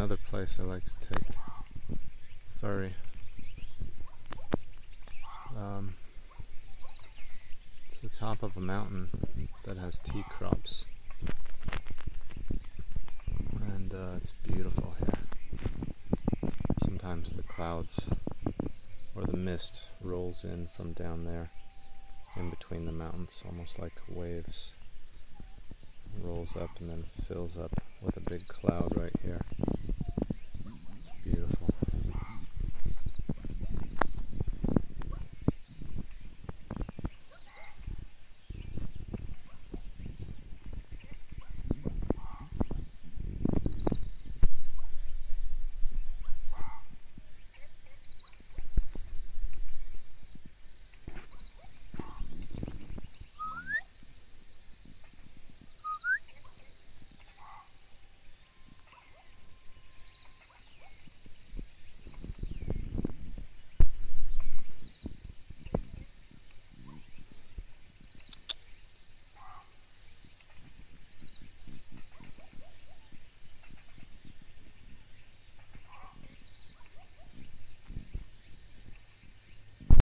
another place I like to take ferry. It's the top of a mountain that has tea crops, and it's beautiful here. Sometimes the clouds or the mist rolls in from down there in between the mountains, almost like waves. Rolls up and then fills up with a big cloud right here.